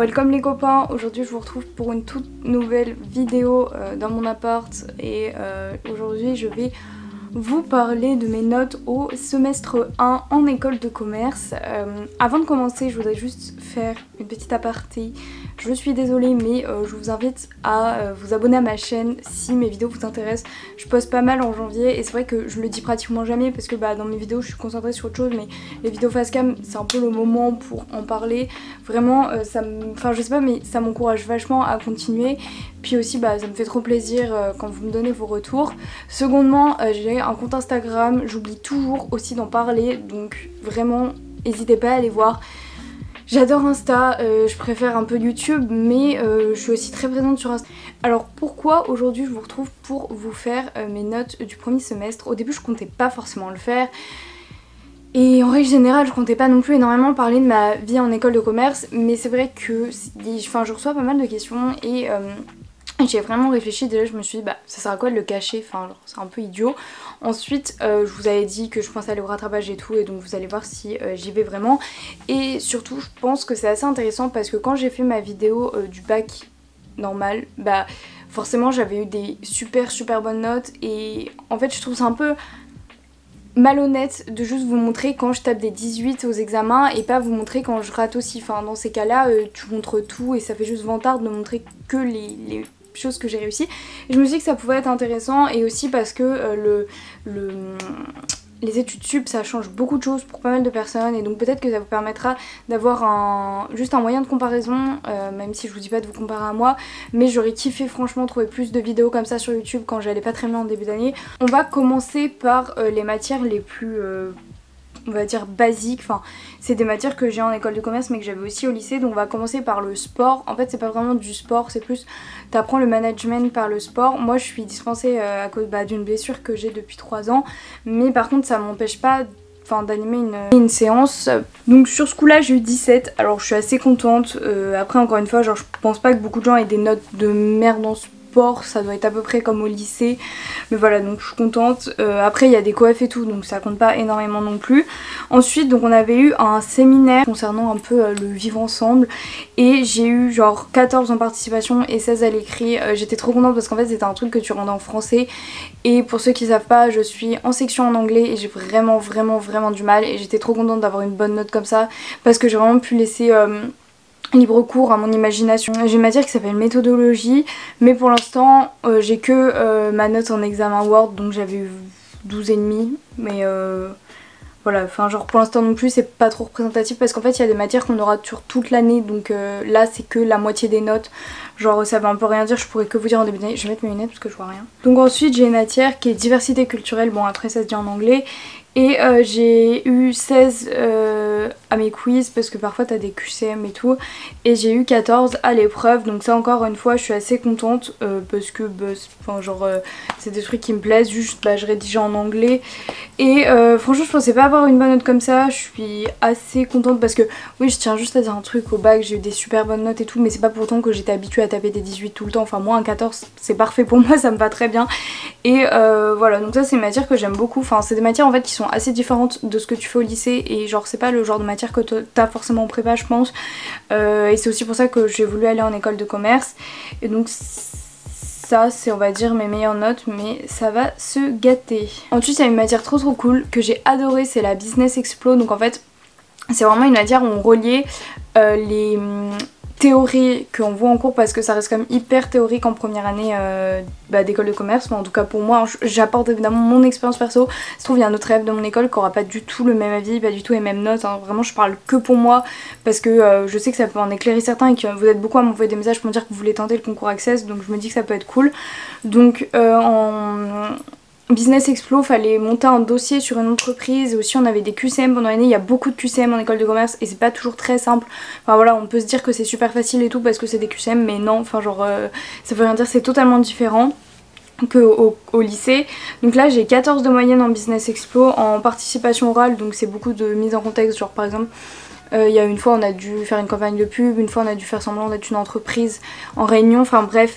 Welcome les copains, aujourd'hui je vous retrouve pour une toute nouvelle vidéo dans mon appart et aujourd'hui je vais vous parler de mes notes au semestre 1 en école de commerce. Avant de commencer, je voudrais juste faire une petite aparté. Je suis désolée mais je vous invite à vous abonner à ma chaîne si mes vidéos vous intéressent. Je poste pas mal en janvier et c'est vrai que je le dis pratiquement jamais parce que dans mes vidéos je suis concentrée sur autre chose, mais les vidéos face cam c'est un peu le moment pour en parler. Vraiment ça me... Enfin je sais pas, mais ça m'encourage vachement à continuer. Puis aussi ça me fait trop plaisir quand vous me donnez vos retours. Secondement, j'ai un compte Instagram, j'oublie toujours aussi d'en parler, donc vraiment n'hésitez pas à aller voir. J'adore Insta, je préfère un peu YouTube, mais je suis aussi très présente sur Insta. Alors pourquoi aujourd'hui je vous retrouve pour vous faire mes notes du premier semestre? Au début je comptais pas forcément le faire. Et en règle générale je comptais pas non plus énormément parler de ma vie en école de commerce, mais c'est vrai que je reçois pas mal de questions et j'ai vraiment réfléchi. Déjà je me suis dit ça sert à quoi de le cacher, enfin genre c'est un peu idiot. Ensuite je vous avais dit que je pensais aller au rattrapage et tout, et donc vous allez voir si j'y vais vraiment. Et surtout je pense que c'est assez intéressant parce que quand j'ai fait ma vidéo du bac normal, forcément j'avais eu des super bonnes notes, et en fait je trouve ça un peu malhonnête de juste vous montrer quand je tape des 18 aux examens et pas vous montrer quand je rate aussi. Enfin dans ces cas là tu montres tout et ça fait juste vantard de montrer que les choses que j'ai réussi. Et je me suis dit que ça pouvait être intéressant, et aussi parce que les études sup ça change beaucoup de choses pour pas mal de personnes, et donc peut-être que ça vous permettra d'avoir juste un moyen de comparaison, même si je vous dis pas de vous comparer à moi, mais j'aurais kiffé franchement trouver plus de vidéos comme ça sur YouTube quand j'allais pas très bien en début d'année. On va commencer par les matières les plus on va dire basiques, enfin c'est des matières que j'ai en école de commerce mais que j'avais aussi au lycée. Donc on va commencer par le sport. En fait c'est pas vraiment du sport, c'est plus t'apprends le management par le sport. Moi je suis dispensée à cause d'une blessure que j'ai depuis 3 ans, mais par contre ça m'empêche pas d'animer une séance. Donc sur ce coup là j'ai eu 17, alors je suis assez contente. Après encore une fois je pense pas que beaucoup de gens aient des notes de merde en sport, ça doit être à peu près comme au lycée, mais voilà, donc je suis contente. Après il y a des coefs et tout, donc ça compte pas énormément non plus. Ensuite donc on avait eu un séminaire concernant un peu le vivre ensemble, et j'ai eu genre 14 en participation et 16 à l'écrit. J'étais trop contente parce qu'en fait c'était un truc que tu rendais en français, et pour ceux qui savent pas, je suis en section en anglais et j'ai vraiment du mal, et j'étais trop contente d'avoir une bonne note comme ça parce que j'ai vraiment pu laisser libre cours à mon imagination. J'ai une matière qui s'appelle méthodologie, mais pour l'instant j'ai que ma note en examen Word, donc j'avais eu 12,5, mais voilà, enfin genre pour l'instant non plus c'est pas trop représentatif parce qu'en fait il y a des matières qu'on aura sur toute l'année, donc là c'est que la moitié des notes, genre ça veut un peu rien dire, je pourrais que vous dire en début d'année. Je vais mettre mes lunettes parce que je vois rien. Donc ensuite j'ai une matière qui est diversité culturelle, bon après ça se dit en anglais, et j'ai eu 16 à mes quiz parce que parfois t'as des QCM et tout, et j'ai eu 14 à l'épreuve, donc ça encore une fois je suis assez contente parce que c'est des trucs qui me plaisent. Juste je rédige en anglais, et franchement je pensais pas avoir une bonne note comme ça. Je suis assez contente parce que oui, je tiens juste à dire un truc, au bac j'ai eu des super bonnes notes et tout, mais c'est pas pour autant que j'étais habituée à taper des 18 tout le temps. Enfin moi un 14 c'est parfait pour moi, ça me va très bien. Et voilà, donc ça c'est une matière que j'aime beaucoup. Enfin c'est des matières en fait qui sont assez différentes de ce que tu fais au lycée, et genre c'est pas le genre de matière que t'as forcément en prépa je pense, et c'est aussi pour ça que j'ai voulu aller en école de commerce. Et donc ça c'est on va dire mes meilleures notes, mais ça va se gâter. Ensuite il y a une matière trop cool que j'ai adorée, c'est la business explo. Donc en fait c'est vraiment une matière où on reliait les théorie qu'on voit en cours, parce que ça reste quand même hyper théorique en première année d'école de commerce. Enfin, en tout cas pour moi, j'apporte évidemment mon expérience perso. Ça se trouve il y a un autre élève de mon école qui aura pas du tout le même avis, pas du tout les mêmes notes, hein. Vraiment je parle que pour moi parce que je sais que ça peut en éclairer certains, et que vous êtes beaucoup à m'envoyer des messages pour me dire que vous voulez tenter le concours Access, donc je me dis que ça peut être cool. Donc en Business Explo, fallait monter un dossier sur une entreprise, et aussi on avait des QCM pendant l'année. Il y a beaucoup de QCM en école de commerce et c'est pas toujours très simple. Enfin voilà, on peut se dire que c'est super facile et tout parce que c'est des QCM, mais non, enfin genre ça veut rien dire, c'est totalement différent qu'au lycée. Donc là j'ai 14 de moyenne en Business Explo, en participation orale, donc c'est beaucoup de mise en contexte. Genre par exemple il y a une fois on a dû faire une campagne de pub, une fois on a dû faire semblant d'être une entreprise en réunion, enfin bref,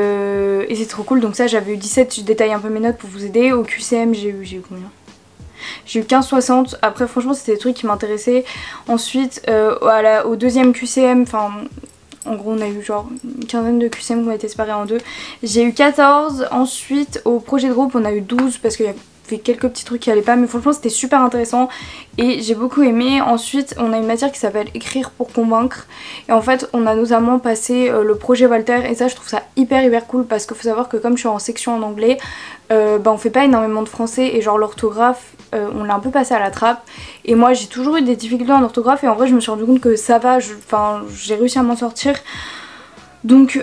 et c'est trop cool. Donc ça j'avais eu 17, je détaille un peu mes notes pour vous aider. Au QCM j'ai eu combien? j'ai eu 15,60. Après franchement c'était des trucs qui m'intéressaient. Ensuite au deuxième QCM, enfin en gros on a eu genre une quinzaine de QCM qui ont été séparés en deux, j'ai eu 14. Ensuite au projet de groupe on a eu 12 parce qu'il y a quelques petits trucs qui allaient pas, mais franchement c'était super intéressant et j'ai beaucoup aimé. Ensuite on a une matière qui s'appelle écrire pour convaincre et en fait on a notamment passé le projet Voltaire et ça je trouve ça hyper cool parce qu'il faut savoir que comme je suis en section en anglais on fait pas énormément de français et genre l'orthographe on l'a un peu passé à la trappe et moi j'ai toujours eu des difficultés en orthographe et en vrai je me suis rendu compte que ça va, j'ai réussi à m'en sortir. Donc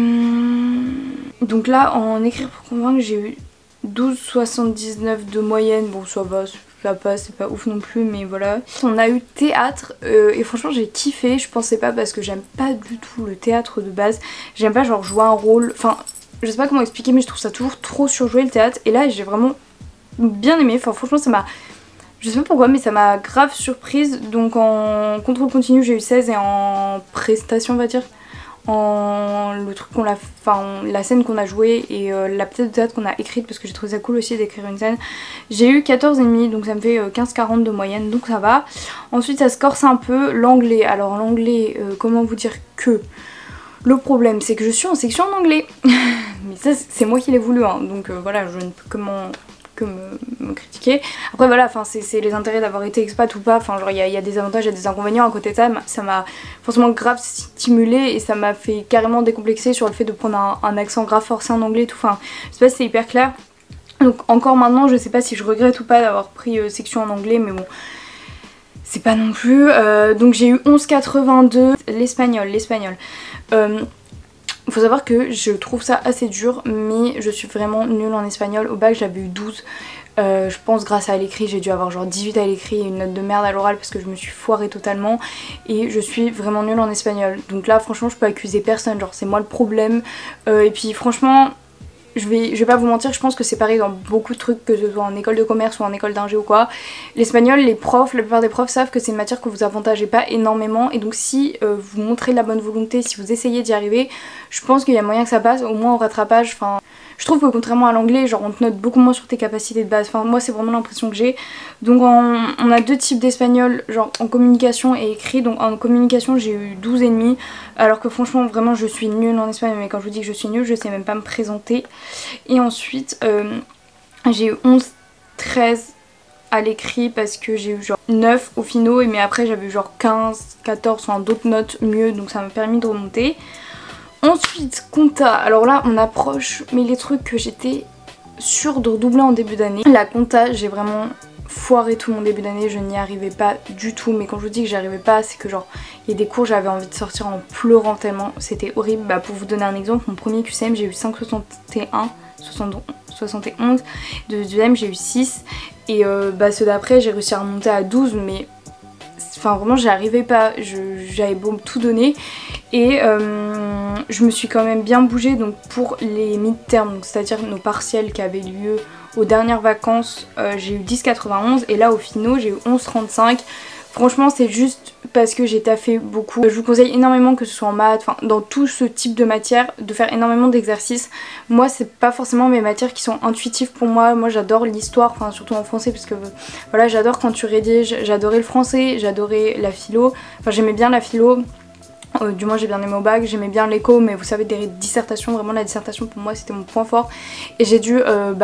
là en écrire pour convaincre j'ai eu 12,79 de moyenne, bon ça va, ça passe, c'est pas ouf non plus mais voilà. On a eu théâtre et franchement j'ai kiffé, je pensais pas parce que j'aime pas du tout le théâtre de base, j'aime pas genre jouer un rôle, enfin je sais pas comment expliquer mais je trouve ça toujours trop surjoué le théâtre et là j'ai vraiment bien aimé, enfin franchement ça m'a, je sais pas pourquoi mais ça m'a grave surprise. Donc en contrôle continu j'ai eu 16 et en prestation on va dire, le truc qu'on a, enfin la scène qu'on a jouée et la pièce de théâtre qu'on a écrite parce que j'ai trouvé ça cool aussi d'écrire une scène, j'ai eu 14,5 donc ça me fait 15,40 de moyenne donc ça va. Ensuite ça se corse un peu. L'anglais, alors l'anglais comment vous dire que le problème c'est que je suis en section en anglais mais ça c'est moi qui l'ai voulu hein. Donc voilà je ne peux que me critiquer. Après voilà, enfin c'est les intérêts d'avoir été expat ou pas, enfin genre il y a des avantages et des inconvénients. À côté de ça, ça m'a forcément grave stimulé et ça m'a fait carrément décomplexer sur le fait de prendre un accent grave forcé en anglais et tout, enfin je sais pas si c'est hyper clair. Donc encore maintenant je sais pas si je regrette ou pas d'avoir pris section en anglais mais bon c'est pas non plus. Donc j'ai eu 11,82. L'espagnol. Il faut savoir que je trouve ça assez dur mais je suis vraiment nulle en espagnol. Au bac j'avais eu 12. Je pense grâce à l'écrit j'ai dû avoir genre 18 à l'écrit et une note de merde à l'oral parce que je me suis foirée totalement et je suis vraiment nulle en espagnol. Donc là franchement je peux accuser personne, genre c'est moi le problème. Et puis franchement je vais pas vous mentir, je pense que c'est pareil dans beaucoup de trucs, que ce soit en école de commerce ou en école d'ingé ou quoi. L'espagnol, les profs, la plupart des profs savent que c'est une matière que vous avantagez pas énormément et donc si vous montrez de la bonne volonté, si vous essayez d'y arriver, je pense qu'il y a moyen que ça passe, au moins au rattrapage. Enfin, je trouve que contrairement à l'anglais, genre on te note beaucoup moins sur tes capacités de base. Enfin moi c'est vraiment l'impression que j'ai. Donc on a deux types d'espagnol, genre en communication et écrit. Donc en communication j'ai eu 12,5 alors que franchement vraiment je suis nulle en espagnol. Mais quand je vous dis que je suis nulle, je sais même pas me présenter. Et ensuite j'ai eu 11,13 à l'écrit parce que j'ai eu genre 9 au finaux. Mais après j'avais eu genre 15, 14, enfin d'autres notes mieux, donc ça m'a permis de remonter. Ensuite, compta, alors là on approche, mais les trucs que j'étais sûre de redoubler en début d'année. La compta, j'ai vraiment foiré tout mon début d'année, je n'y arrivais pas du tout. Mais quand je vous dis que j'y arrivais pas, c'est que genre, il y a des cours, j'avais envie de sortir en pleurant tellement, c'était horrible. Bah pour vous donner un exemple, mon premier QCM j'ai eu 5,61, 71, de deuxième j'ai eu 6. Et ceux d'après j'ai réussi à remonter à 12, mais enfin vraiment j'y arrivais pas, j'avais beau tout donner. Et je me suis quand même bien bougée donc pour les mid-terms, c'est-à-dire nos partiels qui avaient lieu aux dernières vacances, j'ai eu 10,91 et là au finaux j'ai eu 11,35. Franchement c'est juste parce que j'ai taffé beaucoup. Je vous conseille énormément, que ce soit en maths, enfin dans tout ce type de matière, de faire énormément d'exercices. Moi c'est pas forcément mes matières qui sont intuitives pour moi. Moi j'adore l'histoire, enfin surtout en français parce que voilà j'adore quand tu rédiges. J'adorais le français, j'adorais la philo, enfin j'aimais bien la philo. Du moins j'ai bien aimé au bac, j'aimais bien l'éco, mais vous savez des dissertations, vraiment la dissertation pour moi c'était mon point fort. Et j'ai dû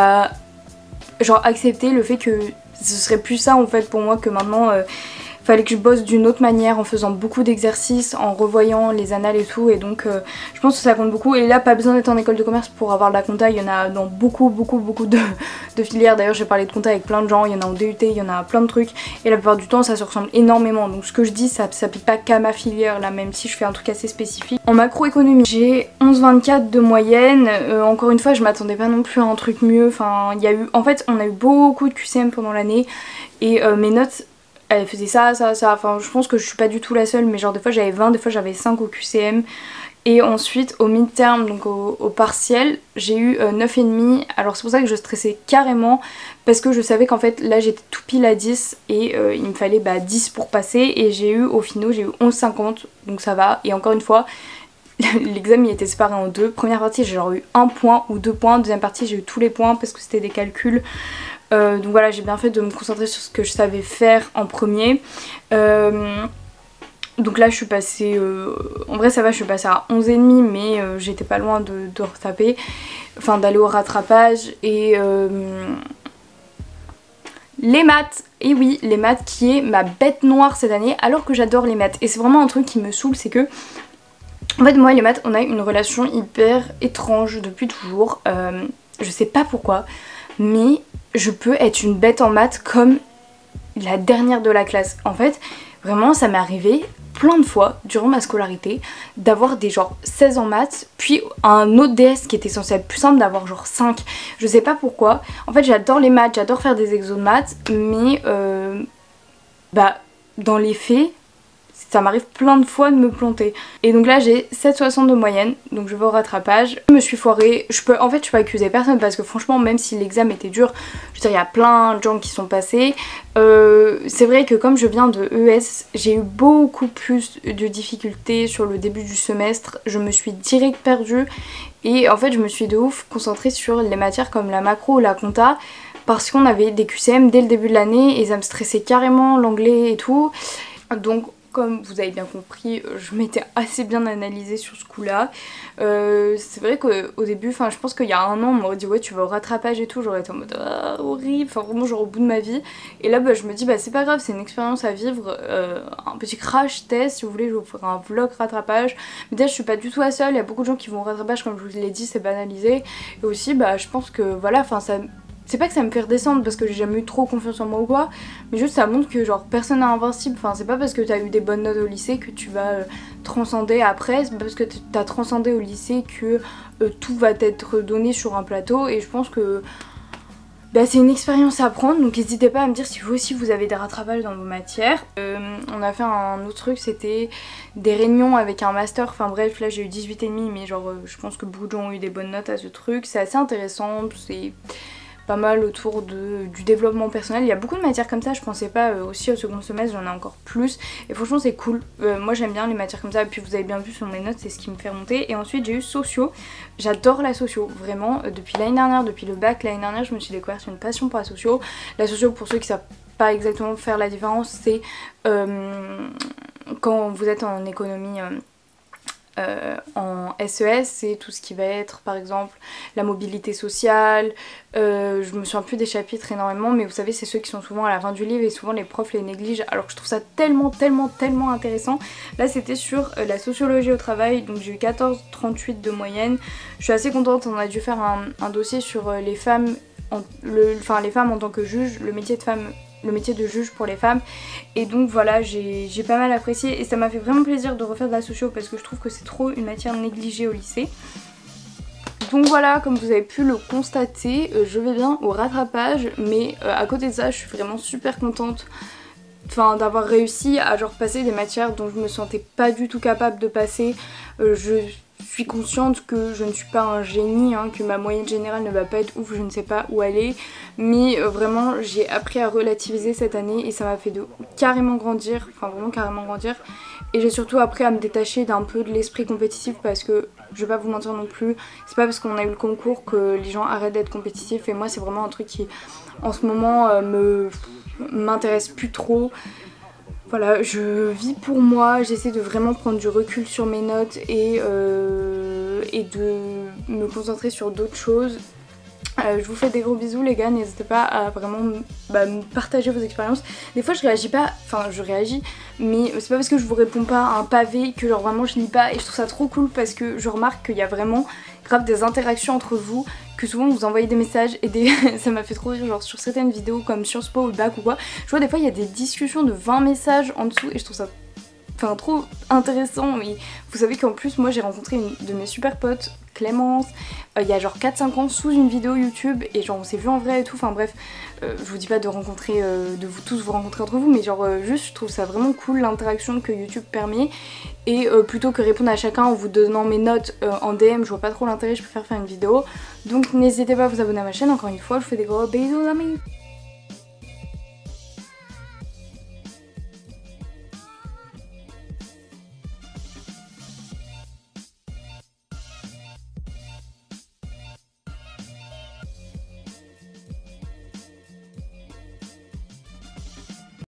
genre accepter le fait que ce serait plus ça en fait pour moi, que maintenant fallait que je bosse d'une autre manière en faisant beaucoup d'exercices, en revoyant les annales et tout, et donc je pense que ça compte beaucoup. Et là pas besoin d'être en école de commerce pour avoir de la compta, il y en a dans beaucoup de filières. D'ailleurs j'ai parlé de compta avec plein de gens, il y en a en DUT, il y en a plein de trucs et la plupart du temps ça se ressemble énormément. Donc ce que je dis ça s'applique pas qu'à ma filière là, même si je fais un truc assez spécifique. En macroéconomie j'ai 11,24 de moyenne, encore une fois je m'attendais pas non plus à un truc mieux. Enfin il y a eu, en fait on a eu beaucoup de QCM pendant l'année et mes notes elle faisait ça, enfin je pense que je suis pas du tout la seule, mais genre des fois j'avais 20, des fois j'avais 5 au QCM. Et ensuite au mid-term, donc au partiel, j'ai eu 9,5. Alors c'est pour ça que je stressais carrément, parce que je savais qu'en fait là j'étais tout pile à 10 et il me fallait 10 pour passer. Et j'ai eu au final j'ai eu 11,50, donc ça va. Et encore une fois, l'examen il était séparé en deux. Première partie j'ai genre eu 1 point ou 2 points, deuxième partie j'ai eu tous les points parce que c'était des calculs. Donc voilà, j'ai bien fait de me concentrer sur ce que je savais faire en premier. Donc là je suis passée, en vrai ça va, je suis passée à 11,5 mais j'étais pas loin de retaper, enfin d'aller au rattrapage. Et les maths, et oui les maths qui est ma bête noire cette année alors que j'adore les maths. Et c'est vraiment un truc qui me saoule, c'est que en fait moi et les maths on a une relation hyper étrange depuis toujours. Je sais pas pourquoi mais je peux être une bête en maths comme la dernière de la classe. En fait vraiment ça m'est arrivé plein de fois durant ma scolarité d'avoir des genre 16 en maths, puis un autre DS qui était censé être plus simple d'avoir genre 5. Je sais pas pourquoi. En fait j'adore les maths, j'adore faire des exos de maths, mais bah dans les faits ça m'arrive plein de fois de me planter. Et donc là j'ai 7,60 de moyenne, donc je vais au rattrapage. Je me suis foirée, en fait je peux accuser personne parce que franchement même si l'examen était dur, je veux dire il y a plein de gens qui sont passés. C'est vrai que comme je viens de ES, j'ai eu beaucoup plus de difficultés sur le début du semestre. Je me suis direct perdue et en fait je me suis de ouf concentrée sur les matières comme la macro ou la compta parce qu'on avait des QCM dès le début de l'année et ça me stressait carrément l'anglais et tout. Donc comme vous avez bien compris, je m'étais assez bien analysée sur ce coup-là. C'est vrai qu'au début, enfin je pense qu'il y a 1 an, on m'aurait dit ouais tu vas au rattrapage et tout, j'aurais été en mode ah, horrible, enfin vraiment genre au bout de ma vie. Et là bah, je me dis bah c'est pas grave, c'est une expérience à vivre, un petit crash test, si vous voulez je vous ferai un vlog rattrapage. Mais déjà je suis pas du tout la seule, il y a beaucoup de gens qui vont au rattrapage comme je vous l'ai dit, c'est banalisé. Et aussi bah je pense que voilà, enfin ça... C'est pas que ça me fait redescendre parce que j'ai jamais eu trop confiance en moi ou quoi, mais juste ça montre que genre personne n'est invincible. Enfin c'est pas parce que t'as eu des bonnes notes au lycée que tu vas transcender après, c'est pas parce que t'as transcendé au lycée que tout va t'être donné sur un plateau. Et je pense que bah, c'est une expérience à prendre, donc n'hésitez pas à me dire si vous aussi vous avez des rattrapages dans vos matières. On a fait un autre truc, c'était des réunions avec un master, enfin bref là j'ai eu 18,5 mais genre je pense que beaucoup de gens ont eu des bonnes notes à ce truc. C'est assez intéressant, c'est pas mal autour du développement personnel. Il y a beaucoup de matières comme ça, je pensais pas aussi au second semestre, j'en ai encore plus. Et franchement c'est cool, moi j'aime bien les matières comme ça, et puis vous avez bien vu sur mes notes, c'est ce qui me fait remonter. Et ensuite j'ai eu sociaux, j'adore la socio, vraiment, depuis l'année dernière, depuis le bac, l'année dernière je me suis découverte une passion pour la socio. La socio, pour ceux qui savent pas exactement faire la différence, c'est quand vous êtes en économie... en SES, c'est tout ce qui va être par exemple la mobilité sociale, je me souviens plus des chapitres énormément, mais vous savez c'est ceux qui sont souvent à la fin du livre et souvent les profs les négligent alors que je trouve ça tellement intéressant. Là c'était sur la sociologie au travail, donc j'ai eu 14,38 de moyenne. Je suis assez contente, on a dû faire un dossier sur les femmes, les femmes en tant que juges, le métier de juge pour les femmes, et donc voilà j'ai pas mal apprécié et ça m'a fait vraiment plaisir de refaire de la socio parce que je trouve que c'est trop une matière négligée au lycée. Donc voilà, comme vous avez pu le constater, je vais bien au rattrapage, mais à côté de ça je suis vraiment super contente d'avoir réussi à genre passer des matières dont je me sentais pas du tout capable de passer. Je suis consciente que je ne suis pas un génie, hein, que ma moyenne générale ne va pas être ouf, je ne sais pas où aller, mais vraiment j'ai appris à relativiser cette année et ça m'a fait carrément grandir, enfin vraiment carrément grandir. Et j'ai surtout appris à me détacher d'un peu de l'esprit compétitif parce que je vais pas vous mentir non plus, c'est pas parce qu'on a eu le concours que les gens arrêtent d'être compétitifs, et moi c'est vraiment un truc qui en ce moment m'intéresse plus trop. Voilà, je vis pour moi, j'essaie de vraiment prendre du recul sur mes notes et de me concentrer sur d'autres choses. Je vous fais des gros bisous les gars, n'hésitez pas à vraiment me partager vos expériences. Des fois je réagis pas, enfin je réagis, mais c'est pas parce que je vous réponds pas à un pavé que genre vraiment je lis pas, et je trouve ça trop cool parce que je remarque qu'il y a vraiment grave des interactions entre vous, que souvent vous envoyez des messages et ça m'a fait trop rire, genre sur certaines vidéos comme sur Spo ou le bac ou quoi, je vois des fois il y a des discussions de 20 messages en dessous et je trouve ça trop intéressant. Et vous savez qu'en plus moi j'ai rencontré une de mes super potes, Clémence, il y a genre 4-5 ans sous une vidéo YouTube, et genre on s'est vu en vrai et tout, enfin bref, je vous dis pas de rencontrer, de vous tous vous rencontrer entre vous, mais genre juste je trouve ça vraiment cool l'interaction que YouTube permet, et plutôt que répondre à chacun en vous donnant mes notes en DM, je vois pas trop l'intérêt, je préfère faire une vidéo. Donc n'hésitez pas à vous abonner à ma chaîne, encore une fois je vous fais des gros bisous amis.